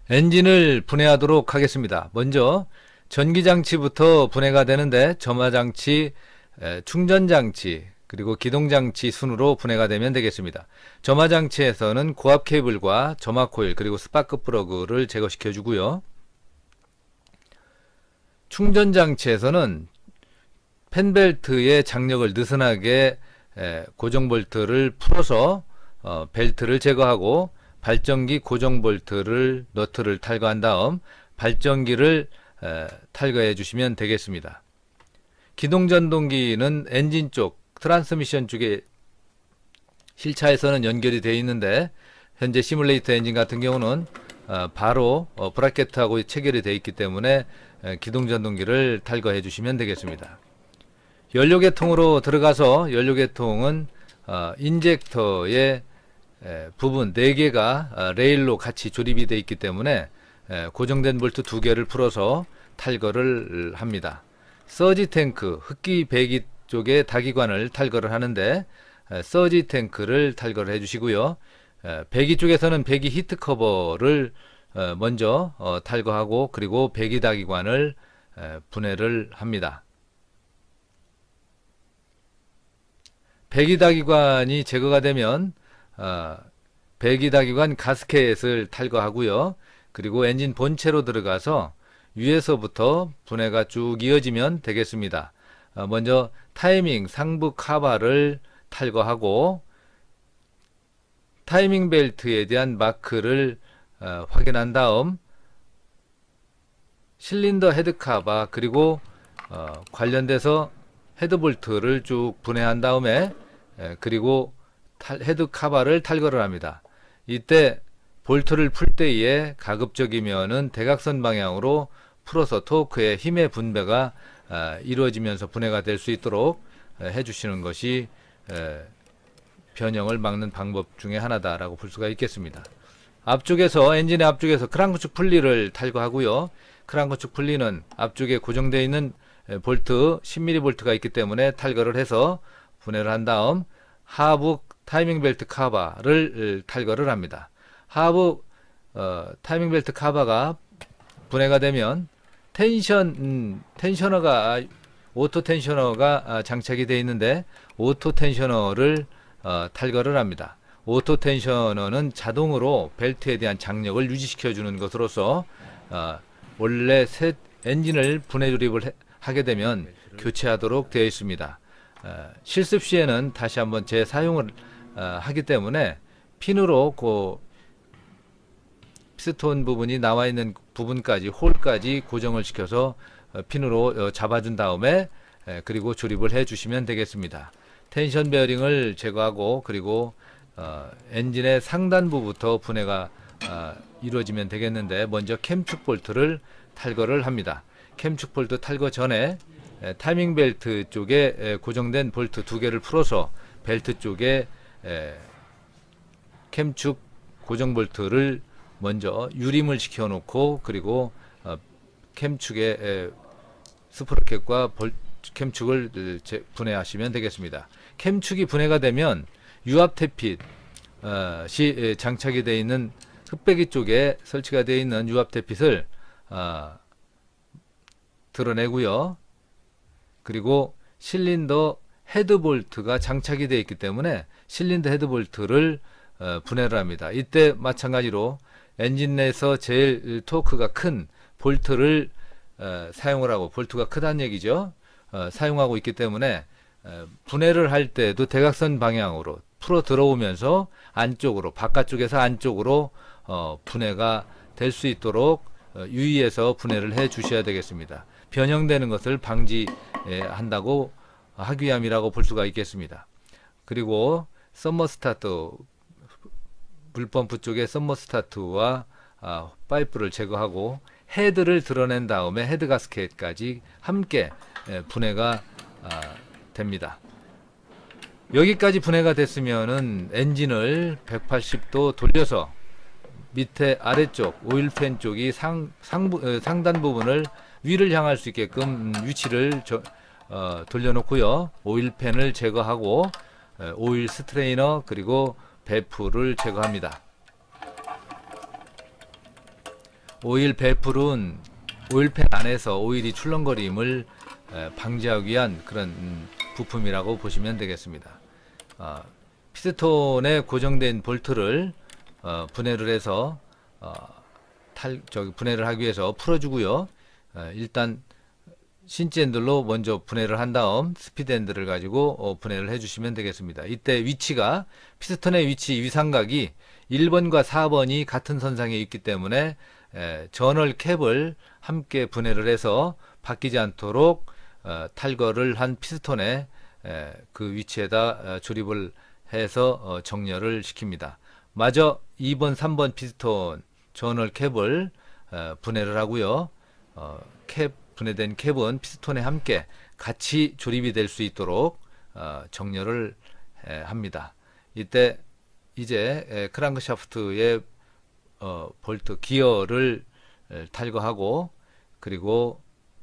엔진을 분해하도록 하겠습니다. 먼저 전기장치부터 분해가 되는데 점화장치, 충전장치, 그리고 기동장치 순으로 분해가 되면 되겠습니다. 점화장치에서는 고압 케이블과 점화 코일 그리고 스파크 플러그를 제거시켜 주고요. 충전장치에서는 펜벨트의 장력을 느슨하게 고정 볼트를 풀어서 벨트를 제거하고 발전기 고정 볼트를 너트를 탈거한 다음 발전기를 탈거해 주시면 되겠습니다. 기동전동기는 엔진 쪽, 트랜스미션 쪽에 실차에서는 연결이 되어 있는데 현재 시뮬레이터 엔진 같은 경우는 바로 브라켓하고 체결이 되어 있기 때문에 기동전동기를 탈거해 주시면 되겠습니다. 연료계통으로 들어가서 연료계통은 인젝터의 부분 4개가 레일로 같이 조립이 되어 있기 때문에 고정된 볼트 2개를 풀어서 탈거를 합니다. 서지 탱크, 흡기 배기 쪽에 다기관을 탈거를 하는데 서지 탱크를 탈거를 해 주시고요. 배기 쪽에서는 배기 히트 커버를 먼저 탈거하고 그리고 배기 다기관을 분해를 합니다. 배기 다기관이 제거가 되면 배기 다기관 가스켓을 탈거하고요. 그리고 엔진 본체로 들어가서 위에서부터 분해가 쭉 이어지면 되겠습니다. 먼저 타이밍 상부 카바를 탈거하고 타이밍 벨트에 대한 마크를 확인한 다음 실린더 헤드 카바 그리고 관련돼서 헤드볼트를 쭉 분해한 다음에 그리고 헤드 카바를 탈거를 합니다. 이때 볼트를 풀 때에 가급적이면은 대각선 방향으로 풀어서 토크의 힘의 분배가 이루어지면서 분해가 될 수 있도록 해주시는 것이 변형을 막는 방법 중에 하나다라고 볼 수가 있겠습니다. 앞쪽에서 엔진의 앞쪽에서 크랑크 축 분리를 탈거하고요. 크랑크 축 분리는 앞쪽에 고정되어 있는 볼트 10mm 볼트가 있기 때문에 탈거를 해서 분해를 한 다음 하부 타이밍 벨트 카바를 탈거를 합니다. 하부 타이밍 벨트 카바가 분해가 되면 텐셔너가 오토 텐셔너가 장착이 되어 있는데 오토 텐셔너를 탈거를 합니다. 오토 텐셔너는 자동으로 벨트에 대한 장력을 유지시켜 주는 것으로서 원래 새 엔진을 분해 조립을 하게 되면 교체하도록 되어 있습니다. 실습 시에는 다시 한번 재사용을 하기 때문에 핀으로 그 피스톤 부분이 나와 있는 부분까지 홀까지 고정을 시켜서 핀으로 잡아준 다음에 그리고 조립을 해 주시면 되겠습니다. 텐션 베어링을 제거하고 그리고 엔진의 상단부부터 분해가 이루어지면 되겠는데 먼저 캠축 볼트를 탈거를 합니다. 캠축 볼트 탈거 전에 타이밍 벨트 쪽에 고정된 볼트 2개를 풀어서 벨트 쪽에 캠축 고정 볼트를 먼저 유림을 시켜 놓고 그리고 캠축의 스프로켓과 캠축을 분해하시면 되겠습니다. 캠축이 분해가 되면 유압 태핏이 장착이 되어 있는 흡배기 쪽에 설치가 되어 있는 유압 태핏을 드러내고요. 그리고 실린더 헤드볼트가 장착이 되어 있기 때문에 실린더 헤드볼트를 분해를 합니다. 이때 마찬가지로 엔진 내에서 제일 토크가 큰 볼트를 사용을 하고, 볼트가 크다는 얘기죠. 사용하고 있기 때문에 분해를 할 때도 대각선 방향으로 풀어 들어오면서 안쪽으로, 바깥쪽에서 안쪽으로 분해가 될 수 있도록 유의해서 분해를 해 주셔야 되겠습니다. 변형되는 것을 방지한다고 하기 위함이라고 볼 수가 있겠습니다. 그리고 서머스타트, 물펌프 쪽에 서머스타트와 파이프를 제거하고 헤드를 드러낸 다음에 헤드 가스켓까지 함께 분해가 됩니다. 여기까지 분해가 됐으면은 엔진을 180도 돌려서 밑에 아래쪽 오일팬 쪽이 상단 부분을 위를 향할 수 있게끔 위치를 돌려놓고요. 오일팬을 제거하고 오일 스트레이너 그리고 배프를 제거합니다. 오일 배풀은 오일팬 안에서 오일이 출렁거림을 방지하기 위한 그런 부품이라고 보시면 되겠습니다. 피스톤에 고정된 볼트를 분해를 해서 분해를 하기 위해서 풀어주고요. 일단 신지 핸들로 먼저 분해를 한 다음 스피드 핸들을 가지고 분해를 해주시면 되겠습니다. 이때 위치가 피스톤의 위치 위삼각이 1번과 4번이 같은 선상에 있기 때문에 저널 캡을 함께 분해를 해서 바뀌지 않도록 탈거를 한 피스톤에 그 위치에다 조립을 해서 정렬을 시킵니다. 마저 2번, 3번 피스톤 저널 캡을 분해를 하고요. 분해된 캡은 피스톤에 함께 같이 조립이 될 수 있도록 정렬을 합니다. 이때 이제 크랑크 샤프트의 볼트 기어를 탈거하고, 그리고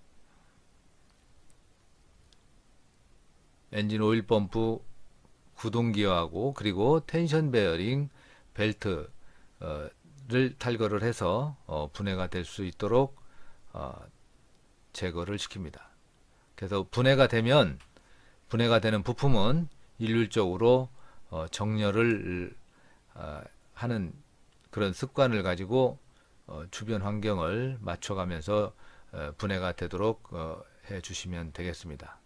엔진 오일 펌프 구동 기어하고, 그리고 텐션 베어링 벨트를 탈거를 해서 분해가 될 수 있도록 제거를 시킵니다. 그래서 분해가 되는 부품은 일률적으로 정렬을 하는 그런 습관을 가지고 주변 환경을 맞춰가면서 분해가 되도록 해 주시면 되겠습니다.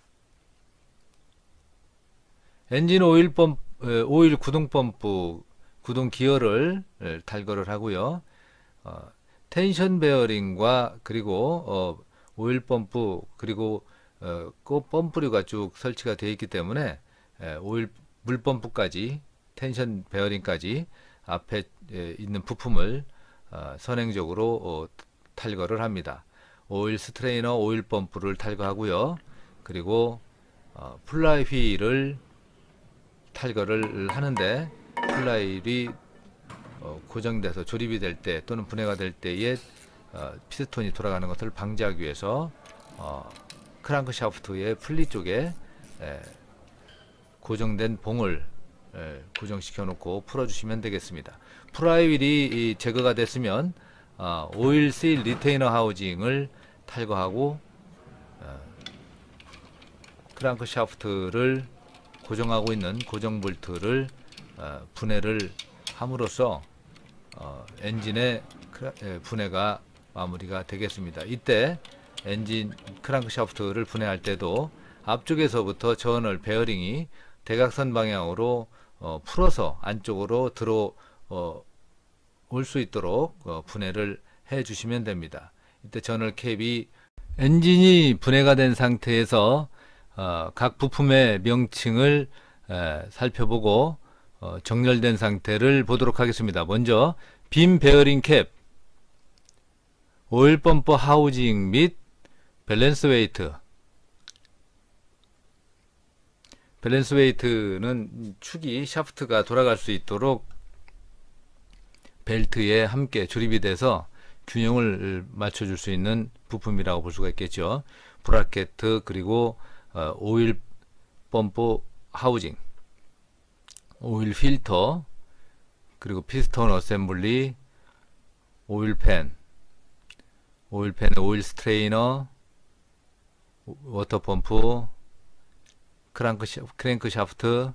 엔진 오일 구동 펌프 구동 기어를 탈거를 하고요. 텐션 베어링과 그리고 오일 펌프, 그리고 그 펌프류가 쭉 설치가 되어 있기 때문에 물 펌프까지 텐션 베어링까지 앞에 있는 부품을 선행적으로 탈거를 합니다. 오일 스트레이너, 오일 펌프를 탈거하고요. 그리고 플라이 휠을 탈거를 하는데, 플라이 휠이 고정돼서 조립이 될 때 또는 분해가 될 때에 피스톤이 돌아가는 것을 방지하기 위해서 크랑크 샤프트의 플리 쪽에 고정된 봉을 고정시켜 놓고 풀어주시면 되겠습니다. 플라이 휠이 제거가 됐으면 오일 실 리테이너 하우징을 탈거하고 크랑크 샤프트를 고정하고 있는 고정 볼트를 분해를 함으로써 엔진의 분해가 마무리가 되겠습니다. 이때 엔진 크랑크 샤프트를 분해할 때도 앞쪽에서부터 저널 베어링이 대각선 방향으로 풀어서 안쪽으로 들어올 수 있도록 분해를 해 주시면 됩니다. 이때 저널 캡이 엔진이 분해가 된 상태에서 각 부품의 명칭을 살펴보고 정렬된 상태를 보도록 하겠습니다. 먼저 빔 베어링 캡, 오일 펌프 하우징 및 밸런스 웨이트. 밸런스 웨이트는 축이 샤프트가 돌아갈 수 있도록 벨트에 함께 조립이 돼서 균형을 맞춰줄 수 있는 부품이라고 볼 수가 있겠죠. 브라켓, 그리고 오일 펌프 하우징, 오일 필터, 그리고 피스톤 어셈블리, 오일팬, 오일팬의 오일 스트레이너, 워터 펌프, 크랭크 샤프트,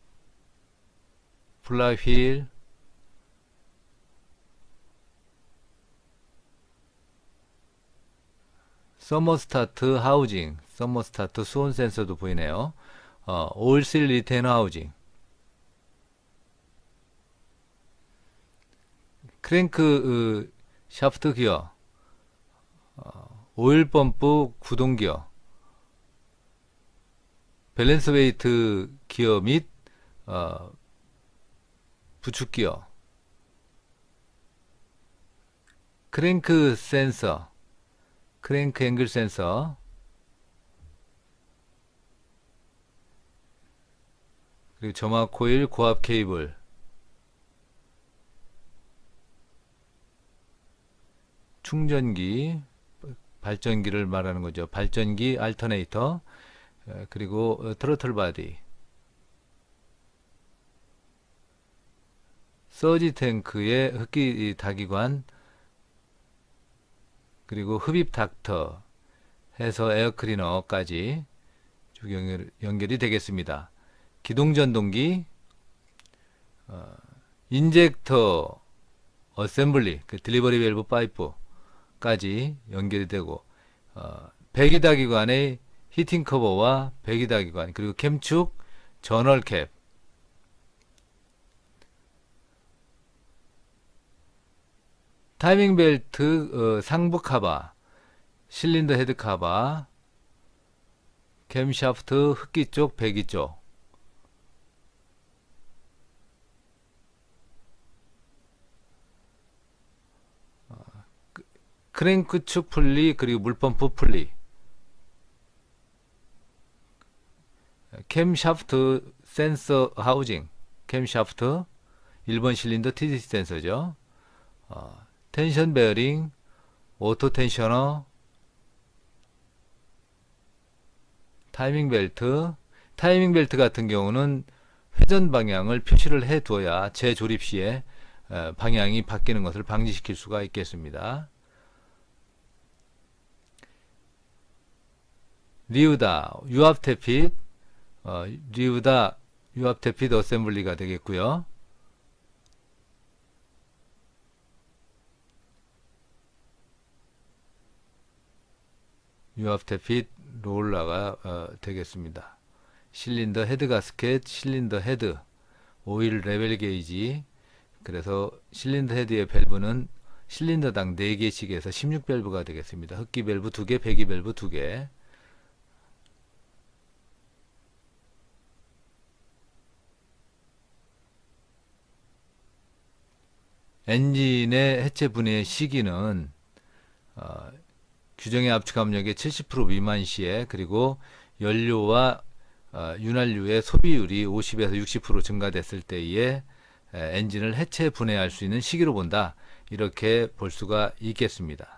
플라이 휠, 서머스타트 하우징, 서머스타트 수온 센서도 보이네요. 오일실 리테이너 하우징, 크랭크 샤프트 기어, 오일 펌프 구동 기어, 밸런스 웨이트 기어 및 부축 기어, 크랭크 센서, 크랭크 앵글 센서, 그리고 점화 코일, 고압 케이블, 충전기, 발전기를 말하는 거죠. 발전기, 알터네이터, 그리고 트로틀 바디, 서지 탱크의 흡기 다기관, 그리고 흡입 닥터 해서 에어 클리너까지 쭉 연결이 되겠습니다. 기동 전동기, 인젝터 어셈블리, 그 딜리버리 밸브 파이프까지 연결이 되고, 배기다기관의 히팅 커버와 배기다기관, 그리고 캠축, 저널 캡, 타이밍 벨트 상부 카바, 실린더 헤드 카바, 캠 샤프트 흡기 쪽, 배기 쪽, 크랭크 축 풀리, 그리고 물펌프 풀리, 캠 샤프트 센서 하우징, 캠 샤프트 1번 실린더 TDC 센서죠. 텐션 베어링, 오토 텐셔너, 타이밍 벨트. 타이밍 벨트 같은 경우는 회전 방향을 표시를 해 두어야 재조립 시에 방향이 바뀌는 것을 방지시킬 수가 있겠습니다. 리우다 유압 태핏, 리우다 유압 태핏 어셈블리가 되겠고요. 유압 태핏 롤러가 되겠습니다. 실린더 헤드 가스켓, 실린더 헤드, 오일 레벨 게이지. 그래서 실린더 헤드의 밸브는 실린더당 4개씩 해서 16밸브가 되겠습니다. 흡기 밸브 2개, 배기 밸브 2개. 엔진의 해체 분해 시기는 규정의 압축 압력의 70% 미만 시에, 그리고 연료와 윤활유의 소비율이 50에서 60% 증가됐을 때에 엔진을 해체 분해할 수 있는 시기로 본다. 이렇게 볼 수가 있겠습니다.